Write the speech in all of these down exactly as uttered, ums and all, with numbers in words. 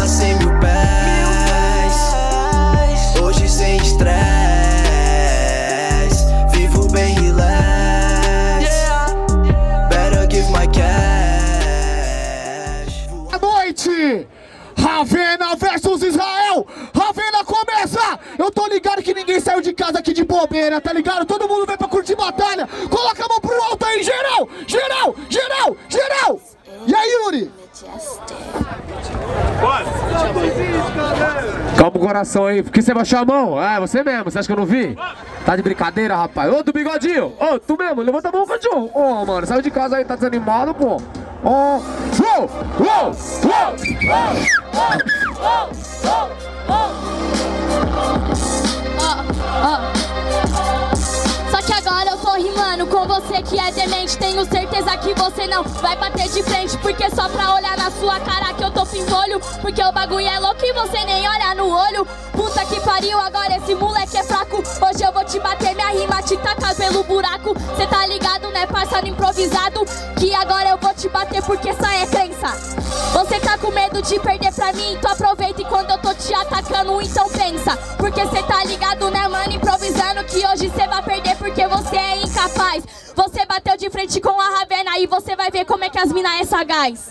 cem mil pés, hoje sem estresse, vivo bem relax, better give my cash. Boa noite! Ravena versus Israel! Ravena começa! Eu tô ligado que ninguém saiu de casa aqui de bobeira, tá ligado? Todo mundo vem pra curtir batalha! Coloca a mão pro alto aí, geral! Geral! Geral! Geral! E aí, Yuri? Calma o coração aí, porque você baixou a mão? Ah, você mesmo, você acha que eu não vi? Tá de brincadeira, rapaz? Ô, do bigodinho! Ô, tu mesmo, levanta a mão, cachorro! Ô, mano, saiu de casa aí, tá desanimado, pô! Ô, uou, uou, uou! Só que agora eu tô rimando com você que é demente. Tenho certeza que você não vai bater de frente, porque só pra olhar na sua cara que eu tô pimpolho, porque o bagulho é louco e você nem olha no olho. Puta que pariu, agora esse moleque é fraco. Hoje eu vou te bater, minha rima te tacar pelo buraco. Cê tá ligado, né, parceiro improvisado, que agora eu vou te bater porque essa é crença. Você tá com medo de perder pra mim, então aproveita e quando eu tô te atacando, então pensa. Porque cê tá ligado, né, mano, improvisando, que hoje cê vai perder porque você é incapaz. Você bateu de frente com a Ravena e você vai ver como é que as mina é sagaz.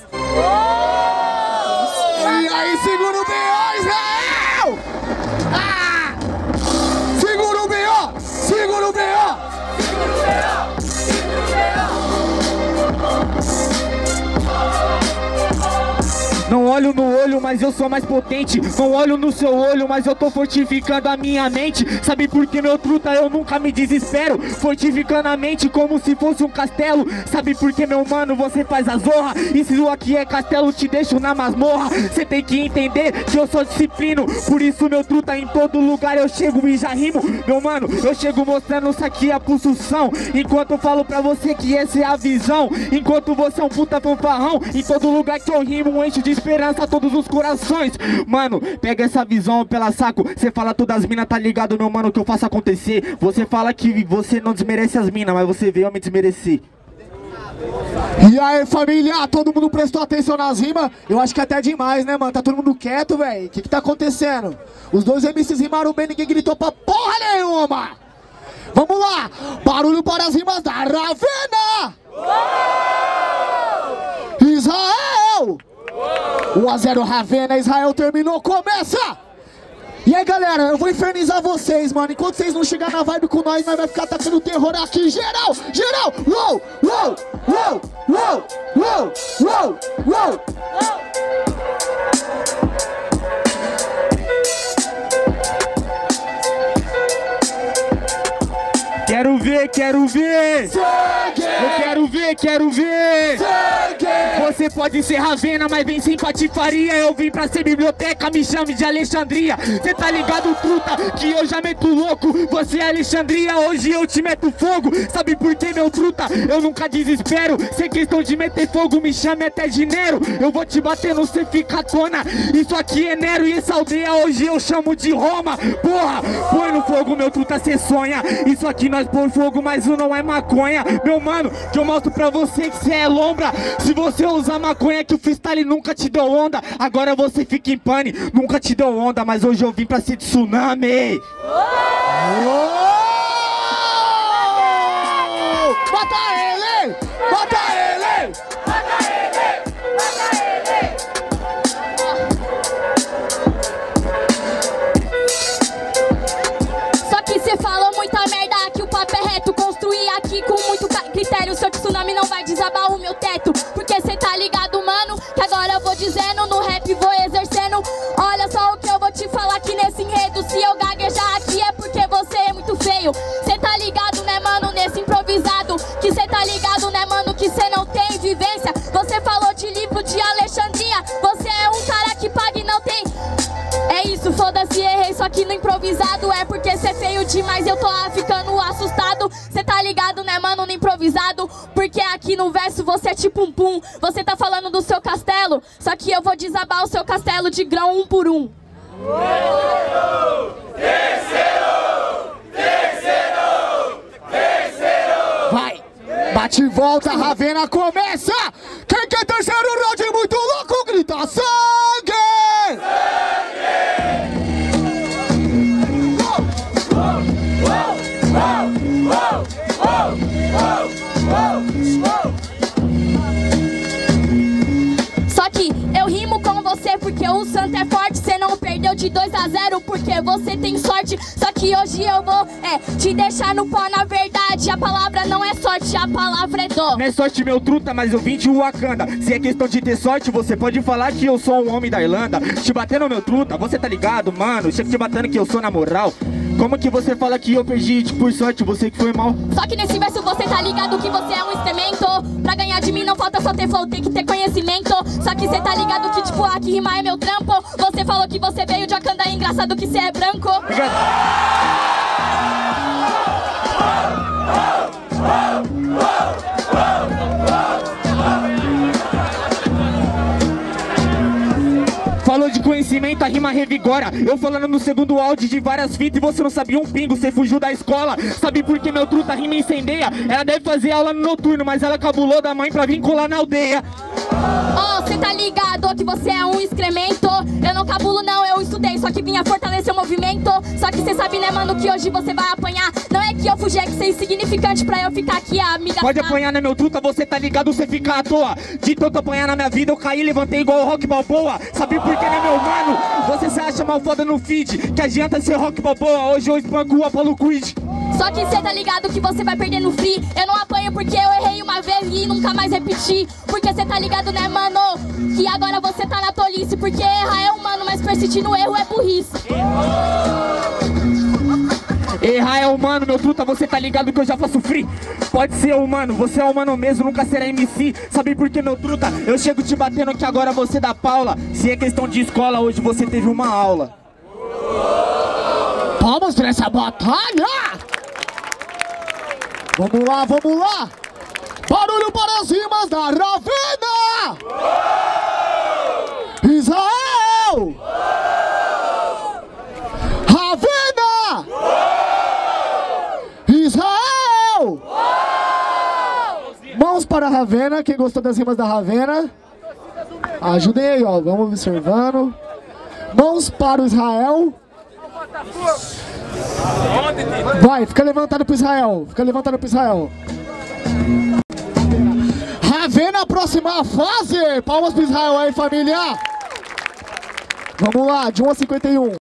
E aí, segura o B O, Israel! Ah! Segura o B O! Segura o B O! Segura o B O! Segura o B O! Não olho no olho, mas eu sou mais potente. Não olho no seu olho, mas eu tô fortificando a minha mente. Sabe por que, meu truta, eu nunca me desespero? Fortificando a mente como se fosse um castelo. Sabe por que, meu mano, você faz a zorra? Isso aqui é castelo, te deixo na masmorra. Cê tem que entender que eu sou disciplino. Por isso, meu truta, em todo lugar eu chego e já rimo. Meu mano, eu chego mostrando isso aqui a pulsão. Enquanto eu falo pra você que essa é a visão. Enquanto você é um puta fanfarrão, em todo lugar que eu rimo, encho de esperança a todos os corações. Mano, pega essa visão pela saco. Cê fala todas as minas, tá ligado, meu mano, que eu faço acontecer. Você fala que você não desmerece as minas, mas você veio a me desmerecer. E aí, família, todo mundo prestou atenção nas rimas? Eu acho que até demais, né, mano? Tá todo mundo quieto, velho. O que que tá acontecendo? Os dois M Cs rimaram bem, ninguém gritou pra porra nenhuma. Vamos lá, barulho para as rimas da Ravena. Israel. um a zero Ravena, Israel terminou, começa! E aí, galera, eu vou infernizar vocês, mano. Enquanto vocês não chegarem na vibe com nós, nós vai ficar atacando terror aqui. Geral, geral, uou, uou, uou, uou, uou, uou, uou. Quero ver, quero ver! Sangue! Eu quero ver, quero ver! Sangue! Você pode ser Ravena, mas vem sem patifaria. Eu vim pra ser biblioteca, me chame de Alexandria. Cê tá ligado, truta, que eu já meto louco. Você é Alexandria, hoje eu te meto fogo. Sabe por que, meu truta? Eu nunca desespero. Sem questão de meter fogo, me chame até de Nero. Eu vou te bater, não cê fica tona. Isso aqui é Nero e essa aldeia hoje eu chamo de Roma. Porra, põe no fogo, meu truta, cê sonha. Isso aqui nós põe fogo, mas o não é maconha. Meu mano, que eu mostro pra você que cê é lombra. Se você usar maconha, que o freestyle nunca te deu onda. Agora você fica em pane, nunca te deu onda. Mas hoje eu vim pra ser tsunami. Oh! Bota ele! Bota ele! Bota ele! Bota ele! Só que cê falou muita merda, que o papo é reto. Construir aqui com muito critério, seu tsunami não vai desabar o meu teto. Porque cê tá ligado, mano, que agora eu vou dizendo, no rap vou exercendo. Olha só o que eu vou te falar aqui nesse enredo. Se eu gaguejar aqui é porque você é muito feio. Cê tá ligado, né, mano, nesse improvisado. Que cê tá ligado, né, mano, que cê não tem vivência. Você falou de livro de Alexandria. Você é um cara que paga e não tem. É isso, foda-se, errei, só que no improvisado é porque cê é feio demais, eu tô ficando assustado. Cê tá ligado, né, mano, no improvisado, porque aqui no verso você é tipo um pum. Você tá falando do seu castelo, só que eu vou desabar o seu castelo de grão um por um. Terceiro! Terceiro! Terceiro! Vai! Bate e volta, Ravena começa! Quem quer terceiro round muito louco, grita sangue! você, porque o santo é forte. Cê não perdeu de dois a zero, porque você tem sorte. Só que hoje eu vou, é, te deixar no pó, na verdade. A palavra não é sorte, a palavra é dó. Não é sorte, meu truta, mas eu vim de Wakanda. Se é questão de ter sorte, você pode falar que eu sou um homem da Irlanda. Te batendo, meu truta, você tá ligado, mano? Chega te batendo que eu sou na moral. Como que você fala que eu perdi por sorte, você que foi mal? Só que nesse verso você tá ligado que você é um excremento. Pra ganhar de mim não falta só ter flow, tem que ter conhecimento. Só que cê tá ligado que tipo, aqui rimar é meu trampo. Você falou que você veio de Wakanda, é engraçado que cê é branco. Falou de conhecimento, a rima revigora. Eu falando no segundo áudio de várias fitas e você não sabia um pingo, você fugiu da escola. Sabe por que meu truta rima incendeia? Ela deve fazer aula no noturno, mas ela cabulou da mãe pra vir colar na aldeia. Oh, cê tá ligado que você é um excremento. Eu não cabulo não, eu estudei, só que vinha fortalecer o movimento. Só que cê sabe né mano que hoje você vai apanhar. Não é que eu fugi, é que cê é insignificante pra eu ficar aqui, amiga. Pode apanhar né meu truta, você tá ligado, você fica à toa. De tanto apanhar na minha vida, eu caí, levantei igual o Rock Balboa. Sabe por que né meu mano? Você se acha mal foda no feed, que adianta ser Rock Balboa, hoje eu espanco o Apollo Creed. Só que cê tá ligado que você vai perder no free. Eu não apanho porque eu errei uma vez e nunca mais repeti. Porque cê tá ligado né mano, que agora você tá na tolice. Porque errar é humano, mas persistir no erro é burrice. Errar é humano, meu truta, você tá ligado que eu já faço free. Pode ser humano, você é humano mesmo, nunca será M C. Sabe por que, meu truta? Eu chego te batendo que agora você dá Paula. Se é questão de escola, hoje você teve uma aula. Vamos pra essa batalha! Vamos lá, vamos lá! Barulho para as rimas da Ravena! Israel! Ravena! Israel! Mãos para a Ravena, quem gostou das rimas da Ravena? Ajudem aí, ó, vamos observando. Mãos para o Israel. Vai, fica levantado pro Israel. Fica levantado pro Israel. Ravena, próxima fase. Palmas pro Israel aí, família. Vamos lá, de um a cinquenta e um.